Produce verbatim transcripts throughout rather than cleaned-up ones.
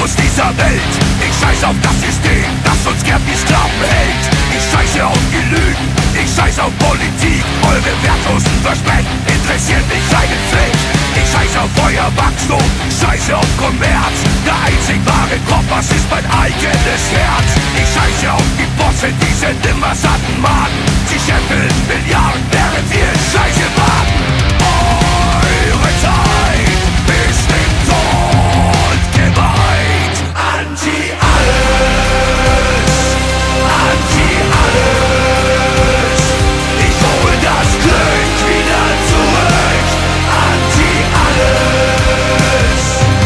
aus dieser Welt. Ich scheiß auf das System, das uns gern wie Sklaven hält. Ich scheiße auf die Lügen, ich scheiß auf Politik. Eure wertlosen Versprechen interessieren mich einen Fleck. Ich scheiße auf euer Wachstum, scheiße auf Kommerz. Der einzig wahre Kompass ist mein eigenes Herz. Ich scheiße auf die Bosse, diese nimmer satten Maden. Sie scheffeln Milliarden, während wir in Scheiße warten. Eure Zeit ist im Tod geweiht. Anti alles, anti alles. Ich hol das Glück wieder zurück. Anti alles.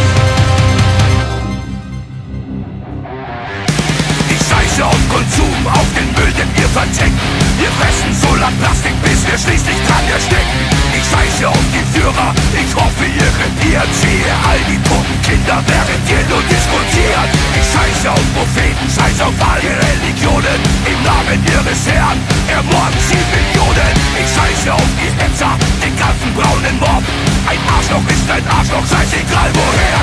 Ich scheiße auf Konsum, auf den Müll, den wir verticken. Wir fressen so lang Plastik, bis wir schließlich dran ersticken. Ich scheiße auf die Führer, ich hoffe ihr regiert. Sehe all die toten Kinder, während ihr nur diskutiert. Ich scheiße auf Propheten, scheiße auf alle Religionen. Im Namen ihres Herrn ermorden sie Millionen. Ich scheiße auf die Hetzer, den ganzen braunen Mob. Ein Arschloch ist ein Arschloch, scheißegal woher.